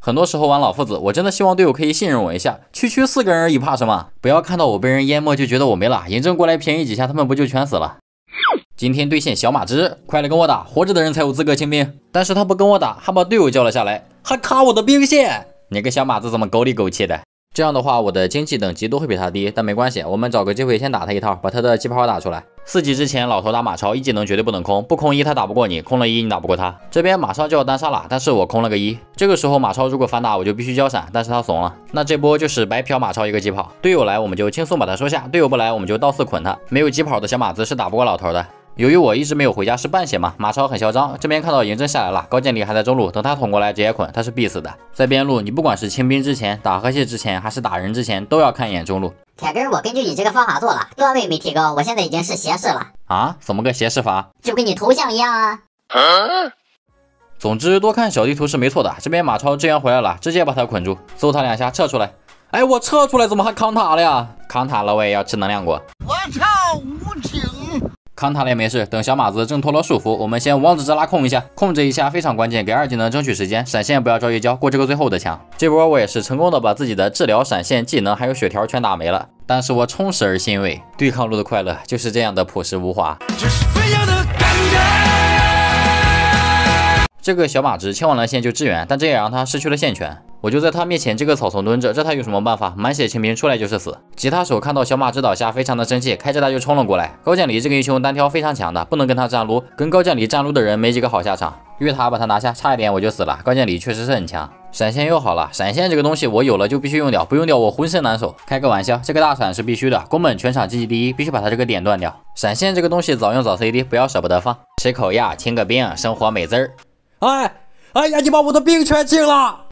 很多时候玩老夫子，我真的希望队友可以信任我一下，区区4个人而已，怕什么？不要看到我被人淹没就觉得我没了，嬴政过来便宜几下，他们不就全死了？今天对线小马之，快来跟我打，活着的人才有资格清兵。但是他不跟我打，还把队友叫了下来，还卡我的兵线。你个小马子怎么狗里狗气的？这样的话，我的经济等级都会比他低，但没关系，我们找个机会先打他一套，把他的机炮打出来。4级之前，老头打马超，1技能绝对不能空，不空1他打不过你，空了1你打不过他。这边马上就要单杀了，但是我空了个1，这个时候马超如果反打，我就必须交闪，但是他怂了，那这波就是白嫖马超一个机炮。队友来我们就轻松把他收下，队友不来我们就倒4捆他。没有机炮的小马子是打不过老头的。由于我一直没有回家是半血嘛，马超很嚣张。这边看到嬴政下来了，高渐离还在中路，等他捅过来直接捆，他是必死的。在边路，你不管是清兵之前、打河蟹之前，还是打人之前，都要看一眼中路。 铁根，我根据你这个方法做了，段位没提高，我现在已经是斜视了。 啊？怎么个斜视法？ 就跟你头像一样啊。 总之多看小地图是没错的。这边马超支援回来了，直接把他捆住，揍他2下撤出来。哎，我撤出来怎么还扛塔了呀？扛塔了我也要吃能量果。 我操，无情！ 扛塔了也没事，等小马子挣脱了束缚，我们先王子之拉控一下，控制一下非常关键，给2技能争取时间，闪现不要着急交，过这个最后的枪。这波我也是成功的把自己的治疗、闪现、技能还有血条全打没了，但是我充实而欣慰，对抗路的快乐就是这样的朴实无华。 这是飞扬的感觉。 这个小马直切完了线就支援，但这也让他失去了线权。我就在他面前这个草丛蹲着，这他有什么办法？满血清兵出来就是死。吉他手看到小马直倒下，非常的生气，开着他就冲了过来。高渐离这个英雄单挑非常强的，不能跟他站撸，跟高渐离站撸的人没几个好下场。越塔把他拿下，差一点我就死了。高渐离确实是很强。闪现又好了，闪现这个东西我有了就必须用掉，不用掉我浑身难受。开个玩笑，这个大闪是必须的，宫本全场经济第一，必须把他这个点断掉。闪现这个东西早用早 CD， 不要舍不得放。吃口药，清个兵，生活美滋儿。哎呀，你把我的兵全清了！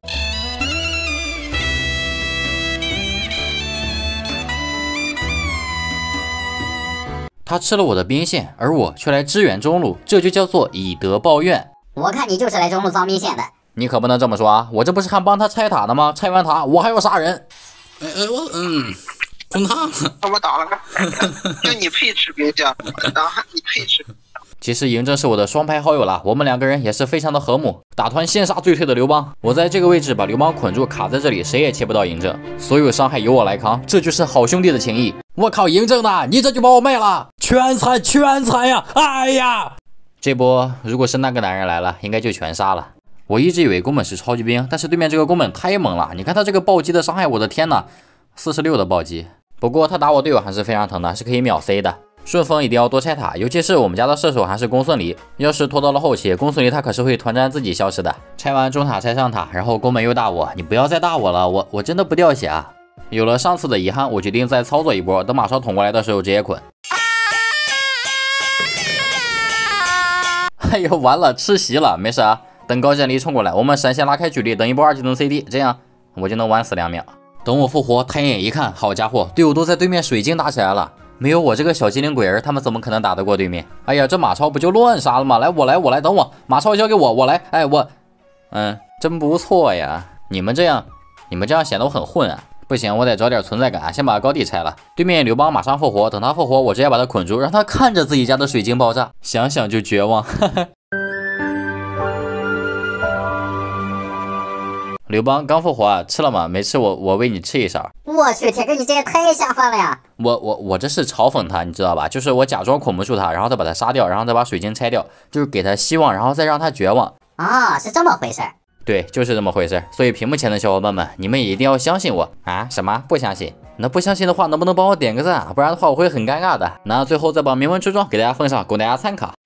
他吃了我的兵线，而我却来支援中路，这就叫做以德报怨。 我看你就是来中路脏兵线的。 你可不能这么说啊！我这不是还帮他拆塔呢吗？拆完塔我还要杀人。 空塔他妈打了个，就你配吃兵线，然后你配吃。 其实嬴政是我的双排好友了，我们2个人也是非常的和睦。打团先杀最退的刘邦，我在这个位置把刘邦捆住，卡在这里，谁也切不到嬴政，所有伤害由我来扛，这就是好兄弟的情谊。我靠，嬴政呐，你这就把我卖了，全残呀！哎呀，这波如果是那个男人来了，应该就全杀了。我一直以为宫本是超级兵，但是对面这个宫本太猛了，你看他这个暴击的伤害，我的天呐，46的暴击。不过他打我队友还是非常疼的，是可以秒 C 的。顺风一定要多拆塔，尤其是我们家的射手还是公孙离，要是拖到了后期，公孙离他可是会团战自己消失的。拆完中塔拆上塔，然后宫本又打我，你不要再打我了，我真的不掉血啊！有了上次的遗憾，我决定再操作一波，等马超捅过来的时候直接捆。哎呦，完了，吃席了，没事啊，等高渐离冲过来，我们闪现拉开距离，等一波2技能 CD， 这样我就能晚死2秒。等我复活，抬眼一看，好家伙，队友都在对面水晶打起来了。没有我这个小机灵鬼儿，他们怎么可能打得过对面？哎呀，这马超不就乱杀了吗？来，我来，等我，马超交给我，我来。哎，真不错呀。你们这样显得我很混啊。不行，我得找点存在感，先把高地拆了。对面刘邦马上复活，等他复活，我直接把他捆住，让他看着自己家的水晶爆炸，想想就绝望。刘邦刚复活啊，吃了吗？没吃，我喂你吃一勺。 我去，铁哥你这个太下饭了呀！ 我这是嘲讽他，你知道吧？就是我假装捆不住他，然后再把他杀掉，然后再把水晶拆掉，就是给他希望，然后再让他绝望。 啊，是这么回事。 对，就是这么回事。所以屏幕前的小伙伴们，你们也一定要相信我啊！什么不相信？那不相信的话，能不能帮我点个赞？不然的话我会很尴尬的。那最后再把铭文出装给大家奉上，供大家参考。